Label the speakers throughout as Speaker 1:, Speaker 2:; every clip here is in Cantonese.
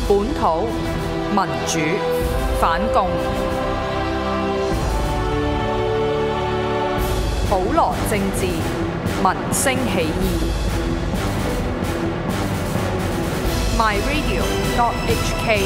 Speaker 1: 本土民主反共，普羅政治民聲起義。myradio.hk。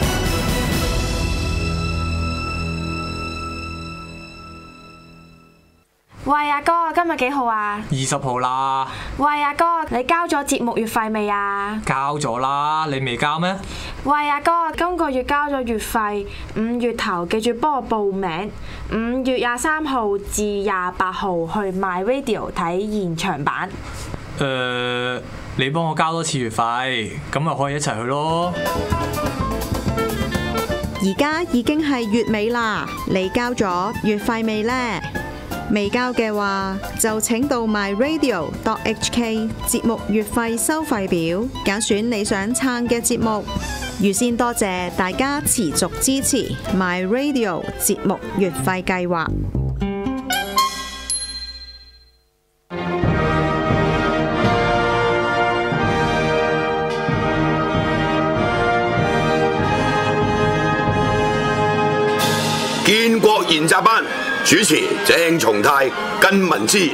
Speaker 2: 喂阿哥，今日幾號啊
Speaker 3: ？20號啦。
Speaker 2: 喂阿哥，你交咗節目月費未啊？
Speaker 3: 交咗啦，你未交咩？
Speaker 2: 喂阿哥，今個月交咗月費，5月頭記住幫我報名，5月23號至28號去 myradio 睇現場版。
Speaker 3: 你幫我交多次月費，咁咪可以一齊去咯。
Speaker 4: 而家已經係月尾啦，你交咗月費未呢？未交嘅話，就請到 myradio.hk 節目月費收費表，揀選你想撐嘅節目。預先多謝大家持續支持 myradio 節目月費計劃。
Speaker 5: 建國研習班主持鄭松泰、根文之。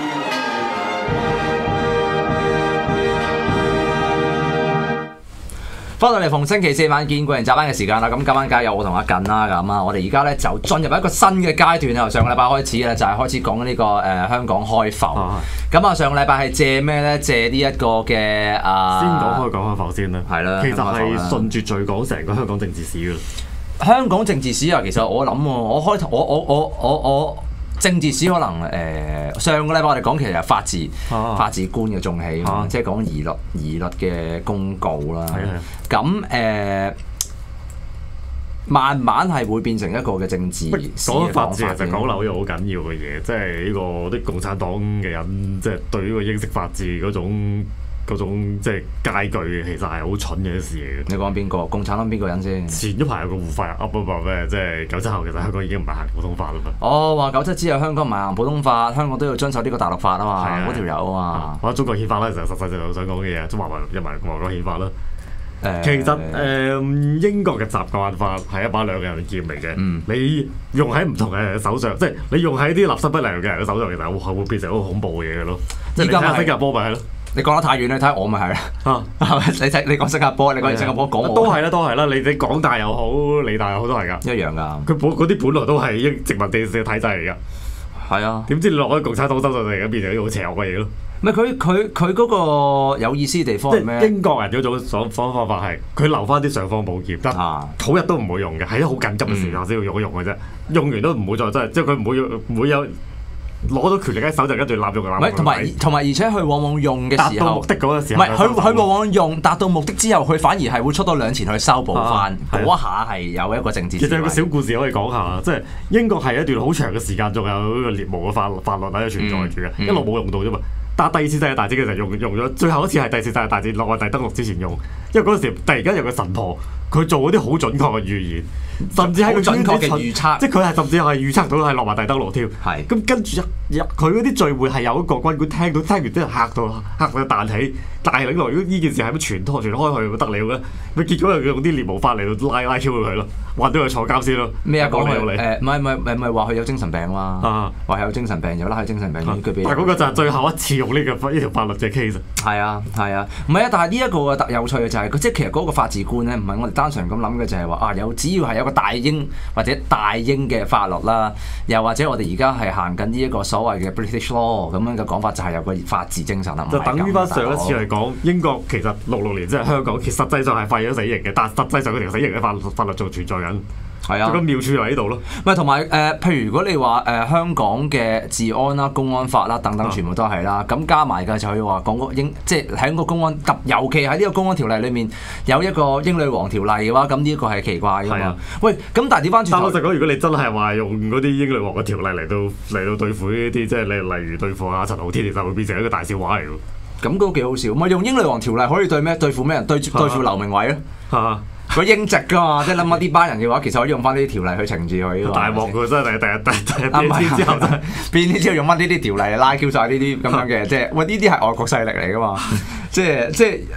Speaker 6: 翻到嚟逢星期四晚建國研習班嘅時間啦，咁今晚梗係有我同阿近啦，咁啊，我哋而家咧就進入一個新嘅階段啊！上個禮拜開始咧就係開始講呢個香港開埠。咁啊，上個禮拜係借咩咧？借呢一個嘅
Speaker 7: 先講開埠先啦。係啦，其實係順住序講成個香港政治史㗎啦。
Speaker 6: 香港政治史啊，其實我諗喎，我政治史可能上個禮拜我哋講其實係法治觀嘅重起，即係講義律嘅公告啦。咁慢慢係會變成一個嘅政治史嘅講法。
Speaker 7: 講法治就講漏咗好緊要嘅嘢，即係呢個啲共產黨嘅人，即係對呢個英式法治嗰種即係戒懼，其實係好蠢嘅事嚟嘅。
Speaker 6: 你講邊個？共產黨邊個人先？
Speaker 7: 前一排有個胡佛噏咩？即係97後其實香港已經唔係行普通法啦嘛。
Speaker 6: 哦，話97之後香港唔係行普通法，香港都要遵守呢個大陸法啊嘛。嗰條友啊嘛。
Speaker 7: 或者中國憲法啦，成日實際上想講嘅嘢，中華人民共和國憲法啦。其實英國嘅習慣法係一把兩刃劍嚟嘅。你用喺唔同嘅人手上，即係你用喺啲立心不良嘅人嘅手上，其實係會變成好恐怖嘅嘢嘅咯。即係你睇下新加坡咪係咯。
Speaker 6: 你講得太遠啦，睇下我咪係啦。你講新加坡，你講新加坡講我
Speaker 7: 都係啦。你港大又好，理大又好都係㗎。一
Speaker 6: 樣㗎。
Speaker 7: 佢嗰啲本來都係英殖民地嘅體制嚟㗎。
Speaker 6: 係啊。點
Speaker 7: 知你落喺共產黨手上嚟，變成啲好邪惡嘅嘢咯。
Speaker 6: 唔係佢嗰個有意思嘅地方係咩？
Speaker 7: 英國人嗰種方法係佢留翻啲尚方寶劍，得好日都唔會用嘅，係啲好緊急嘅時候先要用嘅啫。用完都唔會再真係，即係佢唔會有。攞到權力喺手就跟住濫用。
Speaker 6: 唔係同埋而且佢往往用嘅時候，
Speaker 7: 達到目的嗰個時候，
Speaker 6: 唔係佢往往用達到目的之後，佢反而係會出多兩錢去修補翻嗰下係有一個政治。
Speaker 7: 其實有個小故事可以講下，即係英國係一段好長嘅時間，仲有呢個獵巫嘅法律喺度存在住嘅，一路冇用到啫嘛。但係第二次世界大戰嘅時候用咗，最後一次係第四次世界大戰諾曼第登陸之前用，因為嗰陣時突然間有個神婆，佢做嗰啲好準確嘅預言，甚至係佢
Speaker 6: 準確嘅預測，
Speaker 7: 即係佢係甚至係預測到係諾曼第登陸添。
Speaker 6: 係
Speaker 7: 咁跟住佢嗰啲聚會係有一個軍官聽完之後嚇到彈起，大領來如果呢件事係咁傳開去，咁得了咧，咪結果又用啲獵巫法嚟到拉 Q 佢咯，揾到佢坐監先咯。
Speaker 6: 咩啊？講嚟唔係話佢有精神病嘛？話係有精神病，又拉佢精神病，
Speaker 7: 但係嗰個就係最後一次用呢條法律嘅 case。
Speaker 6: 係啊，唔係啊，但係呢一個嘅特有趣嘅就係即係其實嗰個法治觀咧，唔係我哋單純咁諗嘅，就係話只要係有個大英或者大英嘅法律啦，又或者我哋而家係行緊呢一個所謂嘅 British law 咁樣嘅講法，就係有個法治精神啦。
Speaker 7: 就等於翻上一次嚟講，英國其實66年即係香港，其實實際上係廢咗死刑嘅，但係實際上佢條死刑嘅法律仲存在緊。係啊，個妙處喺呢度咯。
Speaker 6: 唔係同埋譬如如果你話香港嘅治安啦、公安法啦等等，全部都係啦。咁加埋嘅就係話講即係喺個公安，尤其喺呢個公安條例裏面有一個英女王條例嘅話，咁呢一個係奇怪㗎嘛。喂，咁但係調翻轉頭，
Speaker 7: 老實講，如果你真係話用嗰啲英女王嘅條例嚟到對付呢啲，即係例如對付阿陳浩天，其實會變成一個大笑話嚟㗎。
Speaker 6: 咁都幾好笑。唔係用英女王條例可以對付咩人？對付劉明偉咧？佢英籍㗎嘛，即係諗下呢班人嘅話，其實可以用翻呢啲條例去懲治佢。大鑊㗎真係第日變之後就變咗之後用翻呢啲條例嚟拉 Q 晒呢啲咁樣嘅，即係喂呢啲係外國勢力嚟㗎嘛，即係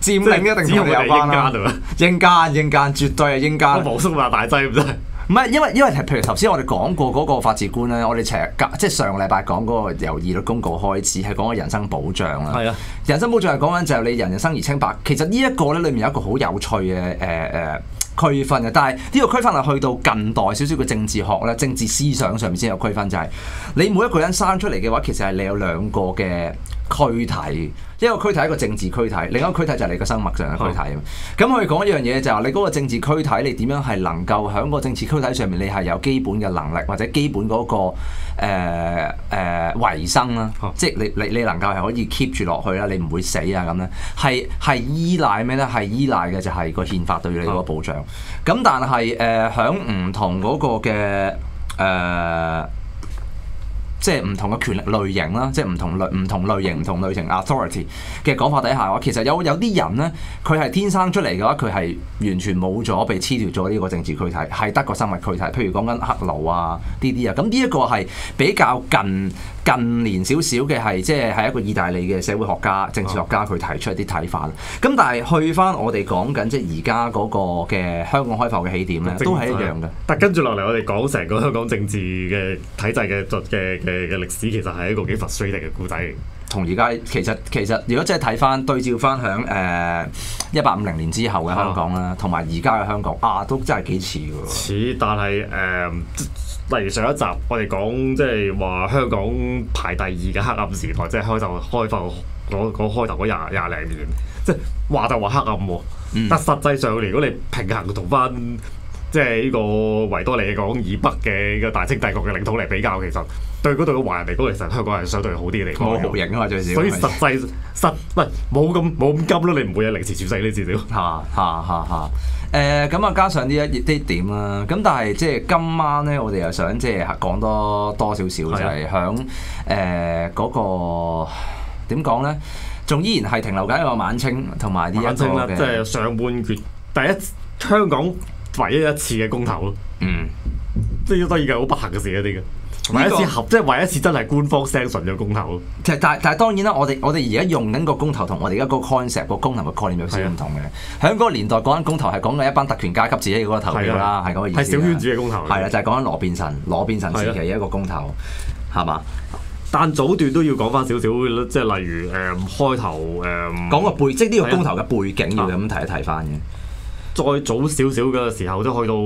Speaker 6: 佔領一定同你有關啦。英間絕對係英間。
Speaker 7: 無縮話大劑咁真係。
Speaker 6: 唔係，因為譬如頭先我哋講過嗰個法治觀咧，我哋即係上個禮拜講嗰個由義律公告開始係講個人身保障啦。係啊，人身保障係講緊就係你人生而清白。其實呢一個咧裏面有一個好有趣嘅區分嘅，但係呢個區分係去到近代少少嘅政治學咧、政治思想上面先有區分，就係你每一個人生出嚟嘅話，其實係你有兩個嘅軀體。一個軀體係一個政治軀體，另一個軀體就係你個生物上嘅軀體。咁我哋講一樣嘢就係你嗰個政治軀體，你點樣係能夠喺個政治軀體上面，你係有基本嘅能力或者基本嗰個維生啦，即係你能夠係可以 keep 住落去啦，你唔會死啊咁咧，係依賴咩咧？係依賴嘅就係個憲法對你嗰個保障。咁但係喺唔同嗰個嘅即係唔同嘅權力類型啦，即係唔同類型 authority 嘅講法底下嘅話，其實有啲人咧，佢係天生出嚟嘅話，佢係完全冇咗被黐條咗呢個政治軀體，係得個生物軀體。譬如講緊黑奴啊呢啲啊，咁呢一個係比較近年少少嘅係，即係一個意大利嘅社會學家、政治學家佢提出一啲睇法。咁但係去翻我哋講緊即係而家嗰個嘅香港開埠嘅起點咧，都係一樣嘅。
Speaker 7: 但跟住落嚟，我哋講成個香港政治嘅體制嘅歷史，其實係一個幾 frustrating 嘅故仔。
Speaker 6: 同而家其實如果真係睇翻對照翻響1850年之後嘅香港啦，同埋而家嘅香港都真係幾似嘅喎。似，
Speaker 7: 但係例如上一集我哋講即係話香港排第2嘅黑暗時代，即係開頭嗰廿零年，即係話就話黑暗喎。但實際上如果你平衡同翻即係呢個維多利亞港以北嘅個大清帝國嘅領土嚟比較，其實對嗰度嘅華人嚟講，其實香港係相對好啲嚟講。
Speaker 6: 冇酷刑啊嘛，最少。
Speaker 7: 所以冇咁急咯，你唔會有凌遲處死呢至少。
Speaker 6: 咁啊，加上呢啲點啦。咁但係即係今晚咧，我哋又想即係講多少少，就係響嗰個點講咧，仲依然係停留緊一個晚清同埋呢一個嘅，
Speaker 7: 即係上半決香港唯一一次嘅公投咯。即係當然係好不幸嘅事一啲嘅。唯一一次真係官方 sanction 咗公投。
Speaker 6: 其實但係當然啦，我哋而家用緊個公投同我哋而家個 concept 個公投嘅概念有少少唔同嘅。喺嗰個年代講緊公投係講緊一班特權階級自己嗰個投票啦，係咁嘅意思。
Speaker 7: 係小圈子嘅公投。
Speaker 6: 係啦，就係講緊羅便臣時期嘅一個公投，係嘛？
Speaker 7: 但早段都要講翻少少，即係例如開頭
Speaker 6: 講個即係呢個公投嘅背景要咁提一提翻嘅。
Speaker 7: 再早少少嘅時候，即係去到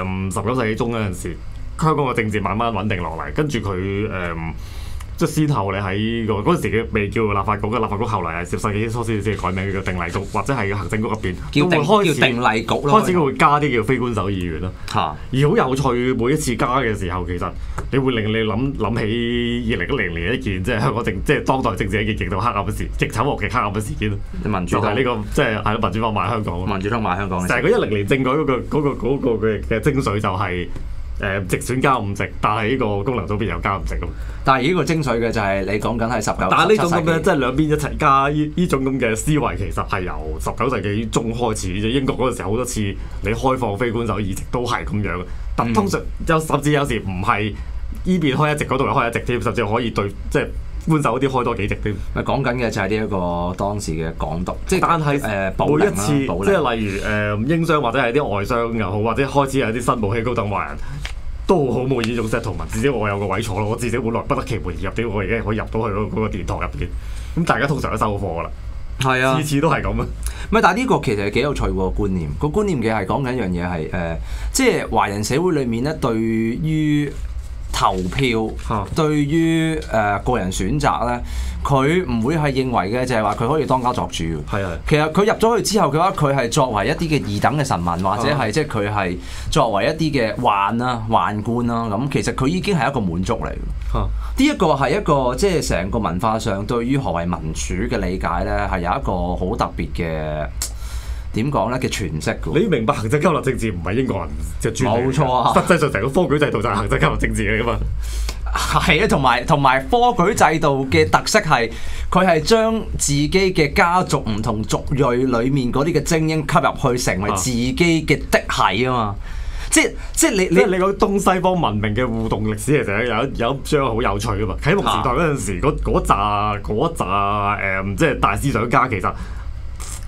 Speaker 7: 19世紀中嗰陣時，香港嘅政治慢慢穩定落嚟，跟住佢即係先後你喺嗰陣時嘅未叫立法局嘅立法局，後嚟係10世紀初先改名叫定例局，或者係行政局入邊
Speaker 6: 叫定例局咯。
Speaker 7: 開始佢會加啲叫非官守議員咯。而好有趣，每一次加嘅時候，其實你會令你諗起2010年一件即係香港即係當代政治一件極度黑暗嘅事，極醜惡極黑暗嘅事件咯。
Speaker 6: 民主黨
Speaker 7: 呢個即係係民主黨買香港。
Speaker 6: 民主黨買香港。
Speaker 7: 就係嗰10年政改嗰個嘅精髓就係。直選加5席，但係呢個功能組別又加5席咁。
Speaker 6: 但係呢個精髓嘅就係你講緊係19。
Speaker 7: 但係呢種咁嘅即係兩邊一齊加呢種咁嘅思維，其實係由19世紀中開始。英國嗰陣時好多次你開放非官守議席都係咁樣。但通常甚至有時唔係依邊開一席，嗰度又開一席添，甚至可以對即係官守嗰啲開多幾席添。咪講緊嘅就係呢一個當時嘅港獨，即係但係每一次即係例如英商或者係啲外商又好，或者開始有啲新武器高等華人。都好滿意呢種 settlement，至少我有個位坐咯，我至少本來不得其門而入啲，我而家可以入到去嗰個殿堂入邊。咁大家通常都收貨噶啦，係啊，次次都係咁啊。唔係，但係呢個其實係幾有趣喎觀念。個觀念嘅係講緊一樣嘢係即係華人社會裡面咧，對於投票，對於個人選擇咧，佢唔會係認為嘅就係話佢可以當家作主。係啊，其實佢入咗去之後嘅話，佢係作為一啲嘅二等嘅臣民，或者係即係佢係作為一啲嘅宦官啦。咁其實佢已經係一個滿足嚟。呢一個係一個即係成個文化上對於何謂民主嘅理解咧，係有一個好特別嘅。點講咧嘅詮釋㗎？你明白行政交流政治唔係英國人嘅專利，冇錯啊！實際上成個科舉制度就係行政交流政治嚟㗎嘛。係啊，同埋科舉制度嘅特色係佢係將自己嘅家族唔同族裔裡面嗰啲嘅精英吸入去，成為自己嘅嫡系啊嘛。即係你講東西方文明嘅互動歷史，其實有一章好有趣㗎嘛。啟蒙時代嗰陣時，嗰扎即係大思想家其實。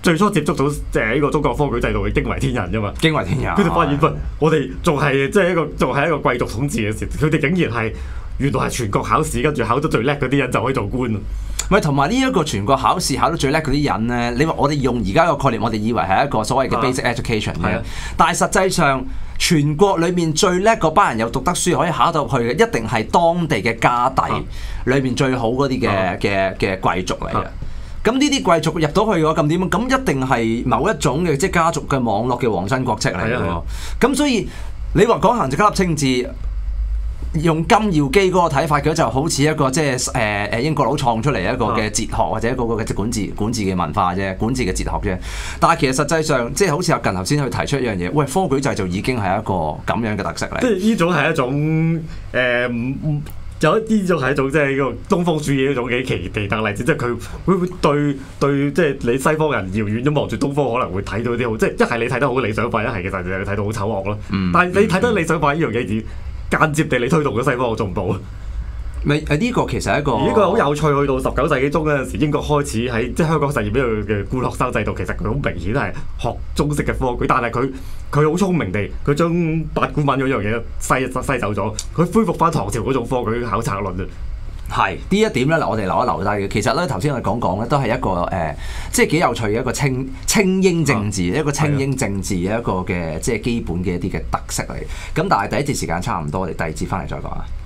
Speaker 7: 最初接觸到呢個中國科舉制度嘅驚為天人啫嘛。
Speaker 6: 驚為天人。
Speaker 7: 佢哋發現喂，我哋仲係即係仲係一個貴族統治嘅時，佢哋竟然係原來係全國考試，跟住考得最叻嗰啲人就可以做官。
Speaker 6: 唔係，同埋呢一個全國考試考到最叻嗰啲人咧，你話我哋用而家個概念，我哋以為係一個所謂嘅 basic education 嘅，但係實際上全國裏面最叻嗰班人又讀得書可以考到去嘅，一定係當地嘅家底裏面最好嗰啲嘅貴族嚟嘅。咁呢啲貴族入到去嘅話，咁點？咁一定係某一種嘅即係家族嘅網絡嘅皇親國戚嚟嘅喎。咁所以你話講行就級清治。用金耀基嗰個睇法，佢就好似一個即係英國佬創出嚟一個嘅哲學，或者一個嘅即係管治嘅文化啫，管治嘅哲學啫。但係其實實際上，即係好似阿近頭先去提出一樣嘢，喂，科舉制就已經係一個咁樣嘅特色嚟。
Speaker 7: 即係呢種係一種有呢種係一種即係呢個東方主義一種幾奇特例子，即係佢會對即係你西方人遙遠咁望住東方，可能會睇到啲好，即係一係你睇得好理想化，一係其實你睇到好醜惡咯。但係你睇得理想化呢樣嘢，間接地你推動咗西方嘅進步。
Speaker 6: 呢個其實係一個，
Speaker 7: 呢個好有趣。去到19世紀中嗰陣時，英國開始喺即係香港實驗呢個嘅官學生制度，其實佢好明顯係學中式嘅科舉，但係佢好聰明地，佢將八股文嗰樣嘢篩走咗，佢恢復翻唐朝嗰種科舉考策論啊。
Speaker 6: 係呢一點咧，我哋留低嘅。其實咧，頭先我哋講咧，都係一個即係幾有趣嘅一個清英政治，一個清英政治嘅一個嘅即係基本嘅一啲嘅特色嚟。咁但係第一節時間差唔多，我哋第二節翻嚟再講啊。